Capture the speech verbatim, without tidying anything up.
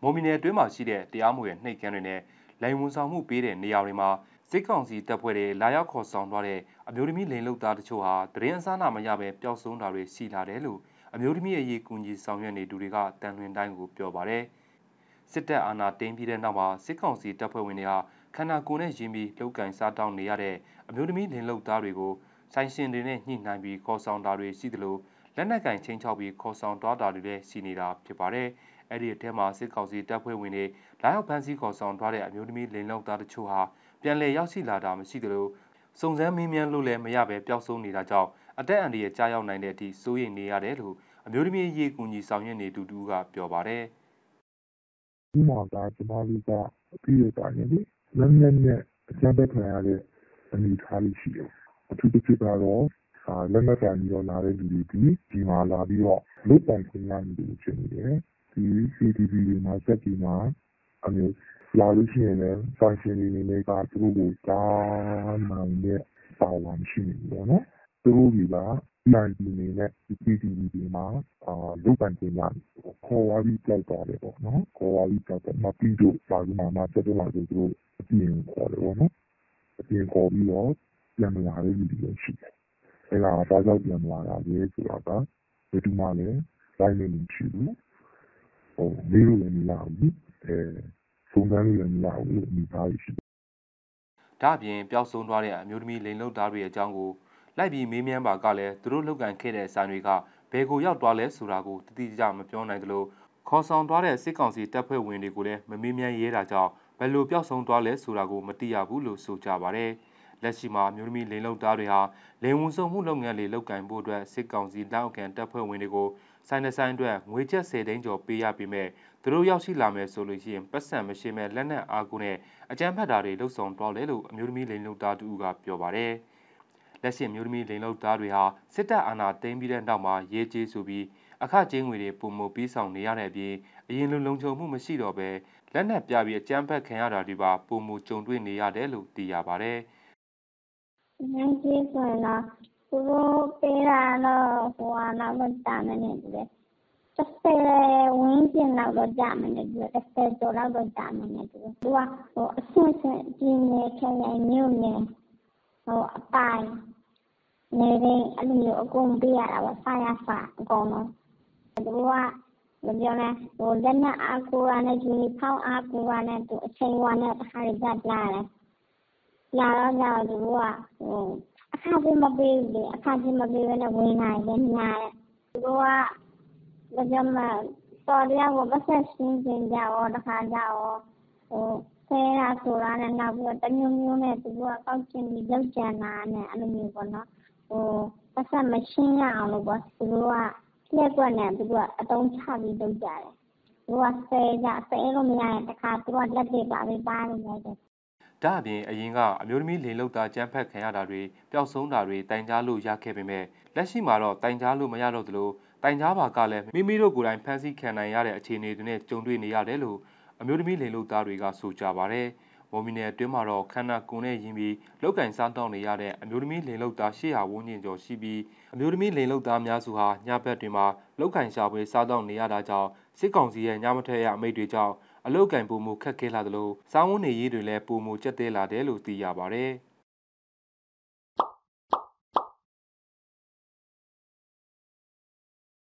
မော်မီနယ်အတွင်းမှာရှိတဲ့တရားမဝင်နှိပ်ခမ်းတွေနဲ့လိန်ဝန်ဆောင်မှုပေးတဲ့နေရာတွေမှာစစ်ကောင်စီတပ်ဖွဲ့တွေလာရောက်ခေါ်ဆောင်သွားတဲ့အမျိုးသမီးလိန်လုသားတချို့ဟာတရင်အစားနာမရပဲပျောက်ဆုံးတာတွေရှိလာတယ်လို့အမျိုးသမီးအရေးကူညီဆောင်ရွက်နေသူတွေကတန်လွင်တိုင်းကိုပြောပါတယ်စစ်တပ်အာဏာသိမ်းပြီးတဲ့နောက်မှာစစ်ကောင်စီတပ်ဖွဲ့ဝင်တွေဟာခန္ဓာကိုယ်နဲ့ရင်းပြီးလှုပ်ကန်စားတောင်းနေရတဲ့အမျိုးသမီးလိန်လုသားတွေကိုဆိုင်ရှင်တွေနဲ့ညှိနှိုင်းပြီးခေါ်ဆောင်တာတွေရှိသလိုလက်နက်ကင်ချင်းချောက်ပြီးခေါ်ဆောင်သွားတာတွေလည်းရှိနေတာဖြစ်ပါတယ်အဲ့ဒီအထက်မှာစစ်ကောင်စီတပ်ဖွဲ့ဝင်တွေလာရောက်ဖမ်းဆီးခေါ်ဆောင်သွားတဲ့အမျိုးသမီးလိန်လုသားတချို့ဟာပြန်လည်ရောက်ရှိလာတာမရှိသလိုစုံစမ်းမင်းမြန်းလို့လည်းမရပဲပျောက်ဆုံးနေတာကြောင့်အတက်အန္တရာယ်ကြားရောက်နိုင်တဲ့အထိစိုးရိမ်နေရတယ်လို့အမျိုးသမီးအရေးကူညီဆောင်ရွက်နေသူတူကပြောပါတယ်ဒီမှာကကျွန်တော်တို့ကအပြည့်အစုံနေပြီလက်နက်နဲ့အကြမ်းဖက်ခံရတဲ့အနေအထားလေးရှိတယ်အထူးသဖြင့်ကတော့လက်နက်ကင်ပြီးတော့လာတဲ့လူတွေဒီဒီမှာလာပြီးတော့လုတ်ပိုင်ခွင့်ရနေတယ်ဖြစ်နေတယ်ဒီ စီ တီ ဗီ တွေမှာစက်ကြီးမှာအမျိုးလာလို့ရှိရင်လည်းဆိုင်ရှင်တွေနေကသူတို့ကိုတားနိုင်တဲ့ပါဝါမရှိဘူးပေါ့နော်သူတို့ကနိုင်ပြည်နေနဲ့ စီ တီ ဗီ တွေမှာအာလုတ်ပိုင်ခွင့်ရတယ်ခေါ်ဝါးပြီးကြောက်သွားတယ်ပေါ့နော်ခေါ်ဝါးပြီးကြောက်တယ်မပြီးတော့ပါဘူးမှာမှစက်တော့မှသူတို့အပြင်ခေါ်တယ်ပေါ့နော်အပြင်ခေါ်ပြီးတော့ပြန်လာတဲ့လူတွေရှိတယ်အဲဒါဘာကြောင့်ပြန်လာတာလဲဆိုတာကဘယ်သူမှလည်းလိုက်နေမရှိဘူးဟိုမေးလို့လည်းမရဘူးအဲစုံစမ်းလို့လည်းမရဘူးလို့မိသားစုရှိတယ်ဒါအပြင်ပျောက်ဆုံးသွားတဲ့အမျိုးသမီးလိန်လုသားတွေအကြောင်းကိုလိုက်ပြီးမေးမြန်းပါကလည်းသူတို့လောက်ကန်ခဲ့တဲ့ဆိုင်တွေကဘယ်ကိုရောက်သွားလဲဆိုတာကိုတတိကျမပြောနိုင်သလိုခေါ်ဆောင်သွားတဲ့စစ်ကောင်စီတပ်ဖွဲ့ဝင်တွေကိုလည်းမမေးမြန်းရဲတာကြောင့်ဘယ်လိုပျောက်ဆုံးသွားလဲဆိုတာကိုမသိရဘူးလို့ဆိုကြပါတယ်လက်ရှိမှာအမျိုးသမီးလိန်လုသားတွေဟာလိန်ဝန်ဆောင်မှုလုပ်ငန်းတွေလုပ်ကင်ဖို့အတွက်စစ်ကောင်စီလက်အောက်ခံတပ်ဖွဲ့ဝင်တွေကိုဆိုင်တဲ့ဆိုင်အတွက်ငွေကျပ်ဆယ်သိန်းကျော်ပေးရပေမဲ့သူတို့ရောက်ရှိလာမယ်ဆိုလို့ရှိရင်ပတ်စံမရှိမဲ့လက်နက်အားကိုနဲ့အကြမ်းဖက်တာတွေလှုပ်ဆောင်တော့လေလို့အမျိုးသမီးလိန်လုသားတူကပြောပါတယ်လက်ရှိမျိုးသမီးလိန်လုသားတွေဟာစစ်တပ်အာဏာသိမ်းပြီးတဲ့နောက်မှာရေးကြေးဆိုပြီးအခကြေးငွေတွေပုံမပြီးဆောင်နေရတဲ့အပြင်အရင်လိုလုံခြုံမှုမရှိတော့ဘဲလက်နက်ပြပြီးအကြမ်းဖက်ခံရတာတွေပါပုံမကြုံတွေ့နေရတယ်လို့သိရပါတယ်။ရေးကြေးဆိုရင်တော့သူတို့ပေးတာတော့ဟိုကတော့မတားနေတယ်။တစ်ဆယ်ဝင်းကျင်တော့ကြာမနေဘူးတစ်ဆယ်ကျော်တော့ကြာမနေဘူး။သူကဟိုအဆင့်ဆင့်ကြီးနေခရိုင်မြို့နယ်ဟိုအပိုင်းနေရင်အဲ့လိုမျိုးအကုန်ပေးရတာပေါ့ဆာရဖာအကုန်လုံးသူကဘယ်ပြောလဲဟိုလက်နက်အားကိုရနဲ့ယူနီဖောင်းအားကိုရနဲ့သူအချိန်ဝါနဲ့တခါကြပြရတယ်လာတော့ကြောက်သူကဟိုအခါကြီးမပေးဘူးလေအခါကြီးမပေးဘဲနဲ့ဝင်လာတယ်ညာတယ်သူကဘယ်ပြောမလဲတော်တရားကိုပတ်သက်ရှင်းရှင်းကြတော့တခါကြတော့ဟိုဆဲတာဆိုတာနဲ့နောက်ပြီးတော့တမျိုးမျိုးနဲ့သူကကောက်ကျင်ပြီးလောက်ကျန်တာနဲ့အဲ့လိုမျိုးပေါ့နော်ဟိုပတ်သက်မရှင်းရအောင်လို့ပေါ့သူကလက်ကွက်နဲ့သူကအတုံးချပြီးလုပ်ကြတယ်သူကဆဲကြဆဲလို့မရရင်တခါသူကလက်တွေပါပြီးပါလို့ရတယ်ဒါအပြင်အရင်ကအမျိုးသမီးလိန်လုသားကြမ်းဖက်ခံရတာတွေပျောက်ဆုံးတာတွေတိုင်ကြားလို့ရခဲ့ပေမဲ့လက်ရှိမှာတော့တိုင်ကြားလို့မရတော့သလိုတိုင်ကြားပါကလည်းမိမိတို့ကိုယ်တိုင်ဖမ်းဆီးခံနိုင်ရတဲ့အခြေအနေတွေနဲ့ကြုံတွေ့နေရတယ်လို့အမျိုးသမီးလိန်လုသားတွေကဆိုကြပါတယ်မော်မီနယ်အတွင်းမှာတော့ခန္ဓာကိုယ်နဲ့ရင်းပြီးလောက်ကင်စားတောင်းနေရတဲ့အမျိုးသမီးလိန်လုသားရှေ့ဟာဝန်းကျင်ကျော်ရှိပြီးအမျိုးသမီးလိန်လုသားများစုဟာညဘက်တွေမှာလောက်ကင်ရှာပွဲစားတောင်းနေရတာကြောင့်စစ်ကောင်စီရဲ့ညမထွက်ရအမိန့်တွေကြောင့်အလောက်ကင်ပုံမှုခက်ခဲလာသလိုစောင်းဝန်းနေရေးတွေလည်းပုံမှုကျက်သေးလာတယ်လို့သိရပါတယ်။